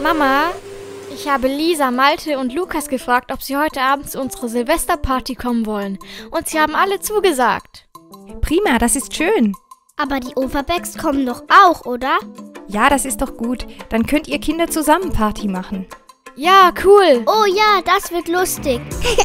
Mama, ich habe Lisa, Malte und Lukas gefragt, ob sie heute Abend zu unserer Silvesterparty kommen wollen. Und sie haben alle zugesagt. Prima, das ist schön. Aber die Overbacks kommen doch auch, oder? Ja, das ist doch gut. Dann könnt ihr Kinder zusammen Party machen. Ja, cool. Oh ja, das wird lustig.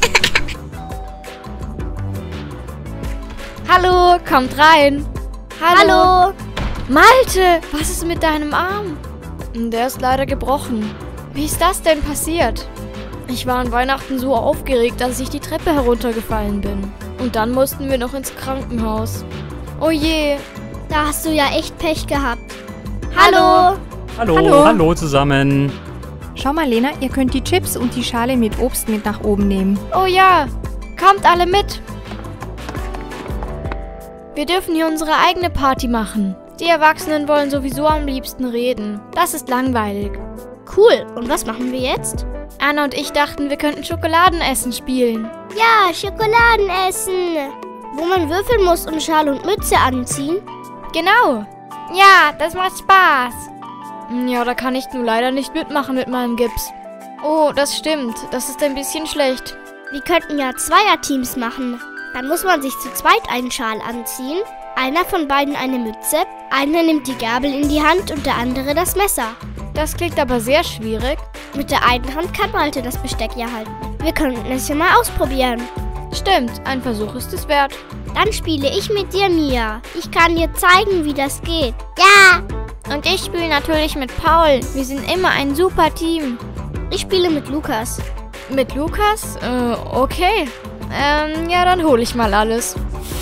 Hallo, kommt rein. Hallo. Malte, was ist mit deinem Arm? Der ist leider gebrochen. Wie ist das denn passiert? Ich war an Weihnachten so aufgeregt, dass ich die Treppe heruntergefallen bin. Und dann mussten wir noch ins Krankenhaus. Oh je. Da hast du ja echt Pech gehabt. Hallo. Hallo zusammen. Schau mal, Lena, ihr könnt die Chips und die Schale mit Obst mit nach oben nehmen. Oh ja, kommt alle mit. Wir dürfen hier unsere eigene Party machen. Die Erwachsenen wollen sowieso am liebsten reden. Das ist langweilig. Cool. Und was machen wir jetzt? Anna und ich dachten, wir könnten Schokoladenessen spielen. Ja, Schokoladenessen. Wo man würfeln muss und Schal und Mütze anziehen. Genau. Ja, das macht Spaß. Ja, da kann ich nur leider nicht mitmachen mit meinem Gips. Oh, das stimmt. Das ist ein bisschen schlecht. Wir könnten ja Zweierteams machen. Dann muss man sich zu zweit einen Schal anziehen. Einer von beiden eine Mütze. Einer nimmt die Gabel in die Hand und der andere das Messer. Das klingt aber sehr schwierig. Mit der einen Hand kann Malte das Besteck ja halten. Wir könnten es ja mal ausprobieren. Stimmt, ein Versuch ist es wert. Dann spiele ich mit dir, Mia. Ich kann dir zeigen, wie das geht. Ja! Und ich spiele natürlich mit Paul. Wir sind immer ein super Team. Ich spiele mit Lukas. Mit Lukas? Okay. Ja, dann hole ich mal alles.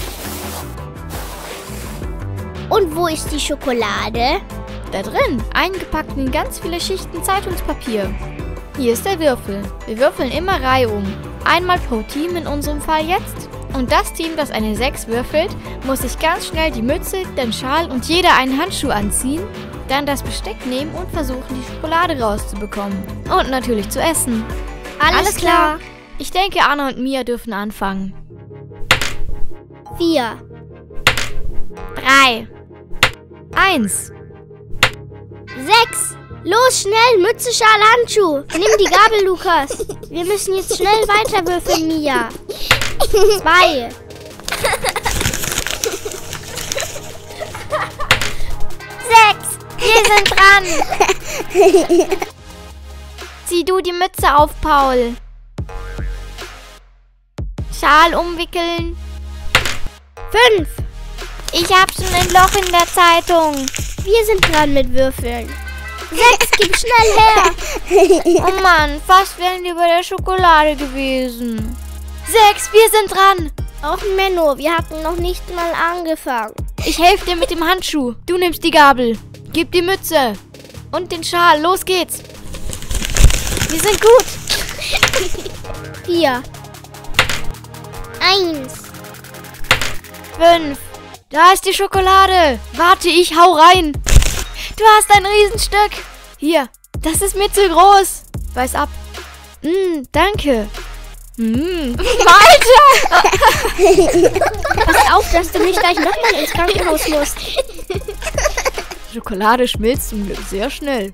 Und wo ist die Schokolade? Da drin, eingepackt in ganz viele Schichten Zeitungspapier. Hier ist der Würfel. Wir würfeln immer reihum. Einmal pro Team in unserem Fall jetzt. Und das Team, das eine 6 würfelt, muss sich ganz schnell die Mütze, den Schal und jeder einen Handschuh anziehen, dann das Besteck nehmen und versuchen, die Schokolade rauszubekommen. Und natürlich zu essen. Alles klar. Ich denke, Anna und Mia dürfen anfangen. 4. 3. 1. 6. Los, schnell, Mütze, Schal, Handschuh. Nimm die Gabel, Lukas. Wir müssen jetzt schnell weiterwürfeln, Mia. 2. 6. Wir sind dran. Zieh du die Mütze auf, Paul. Schal umwickeln. 5. Ich hab schon ein Loch in der Zeitung. Wir sind dran mit Würfeln. 6, gib schnell her. Oh Mann, fast wären wir bei der Schokolade gewesen. 6, wir sind dran. Och Menno, wir hatten noch nicht mal angefangen. Ich helfe dir mit dem Handschuh. Du nimmst die Gabel. Gib die Mütze. Und den Schal. Los geht's. Wir sind gut. 4. 1. 5. Da ist die Schokolade. Warte, ich hau rein. Du hast ein Riesenstück. Hier, das ist mir zu groß. Beiß ab. Danke. Malte! Pass auf, dass du nicht gleich nochmal ins Krankenhaus musst. Schokolade schmilzt zum Glück sehr schnell.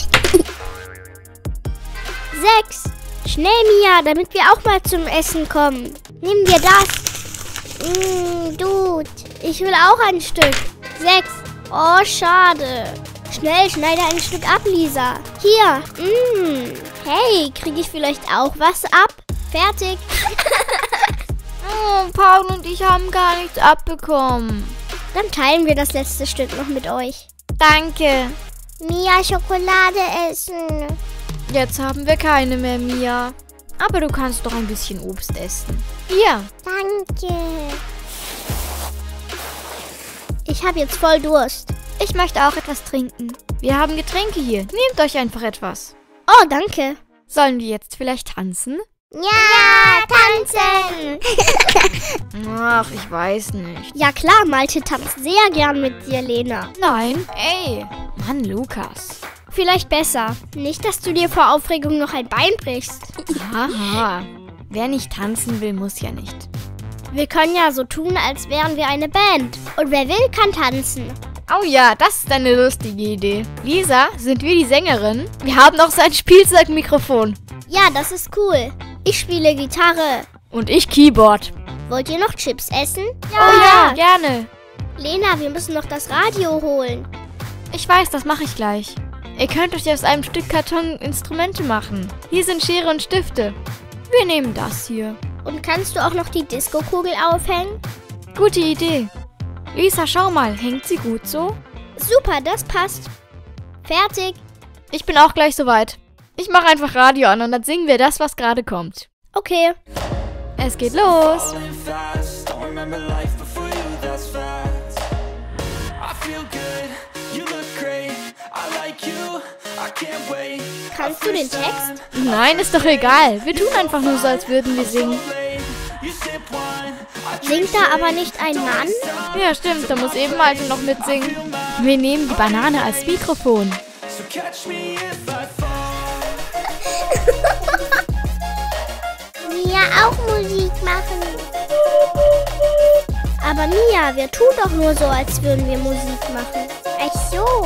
6. Schnell, Mia, damit wir auch mal zum Essen kommen. Nimm dir das. Dude, ich will auch ein Stück. 6. Oh, schade. Schnell, schneide ein Stück ab, Lisa. Hier. Hey, kriege ich vielleicht auch was ab? Fertig. Oh, Paul und ich haben gar nichts abbekommen. Dann teilen wir das letzte Stück noch mit euch. Danke. Mia, Schokolade essen. Jetzt haben wir keine mehr, Mia. Aber du kannst doch ein bisschen Obst essen. Hier. Danke. Ich habe jetzt voll Durst. Ich möchte auch etwas trinken. Wir haben Getränke hier. Nehmt euch einfach etwas. Oh, danke. Sollen wir jetzt vielleicht tanzen? Ja, tanzen. Ach, ich weiß nicht. Ja klar, Malte tanzt sehr gern mit dir, Lena. Nein. Ey. Mann, Lukas. Vielleicht besser. Nicht, dass du dir vor Aufregung noch ein Bein brichst. Haha. Wer nicht tanzen will, muss ja nicht. Wir können ja so tun, als wären wir eine Band. Und wer will, kann tanzen. Oh ja, das ist eine lustige Idee. Lisa, sind wir die Sängerin? Wir haben noch so ein Spielzeugmikrofon. Ja, das ist cool. Ich spiele Gitarre. Und ich Keyboard. Wollt ihr noch Chips essen? Oh ja, gerne. Lena, wir müssen noch das Radio holen. Ich weiß, das mache ich gleich. Ihr könnt euch aus einem Stück Karton Instrumente machen. Hier sind Schere und Stifte. Wir nehmen das hier. Und kannst du auch noch die Disco-Kugel aufhängen? Gute Idee. Lisa, schau mal, hängt sie gut so? Super, das passt. Fertig. Ich bin auch gleich soweit. Ich mache einfach Radio an und dann singen wir das, was gerade kommt. Okay. Es geht los. Kannst du den Text? Nein, ist doch egal. Wir tun einfach nur so, als würden wir singen. Singt da aber nicht ein Mann? Ja, stimmt, da muss eben Malte noch mitsingen. Wir nehmen die Banane als Mikrofon. Mia auch Musik machen. Aber Mia, wir tun doch nur so, als würden wir Musik machen. Ach so.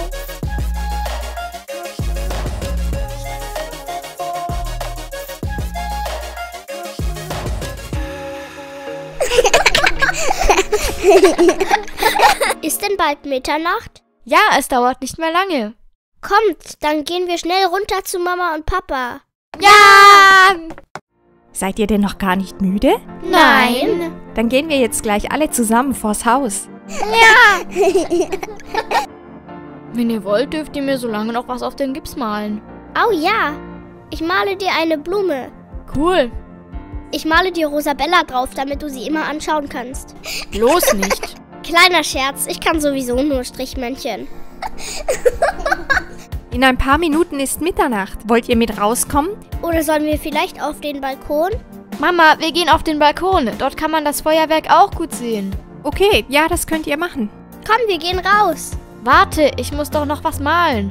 Ist denn bald Mitternacht? Ja, es dauert nicht mehr lange. Kommt, dann gehen wir schnell runter zu Mama und Papa. Ja! Seid ihr denn noch gar nicht müde? Nein. Dann gehen wir jetzt gleich alle zusammen vors Haus. Wenn ihr wollt, dürft ihr mir so lange noch was auf den Gips malen. Oh ja, ich male dir eine Blume. Cool. Ich male dir Rosabella drauf, damit du sie immer anschauen kannst. Bloß nicht. Kleiner Scherz, ich kann sowieso nur Strichmännchen. In ein paar Minuten ist Mitternacht. Wollt ihr mit rauskommen? Oder sollen wir vielleicht auf den Balkon? Mama, wir gehen auf den Balkon. Dort kann man das Feuerwerk auch gut sehen. Okay, ja, das könnt ihr machen. Komm, wir gehen raus. Warte, ich muss doch noch was malen.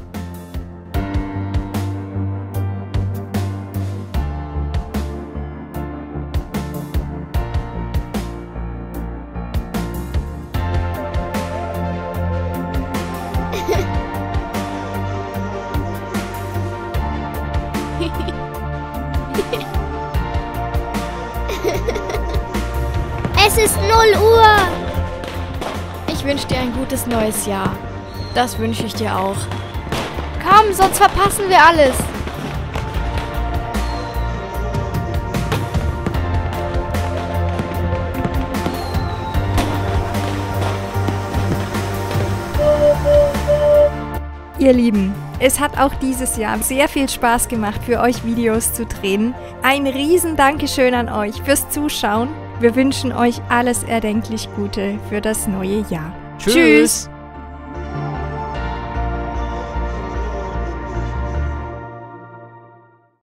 Es ist 0 Uhr. Ich wünsche dir ein gutes neues Jahr. Das wünsche ich dir auch. Komm, sonst verpassen wir alles. Ihr Lieben, es hat auch dieses Jahr sehr viel Spaß gemacht, für euch Videos zu drehen. Ein riesen Dankeschön an euch fürs Zuschauen. Wir wünschen euch alles erdenklich Gute für das neue Jahr. Tschüss.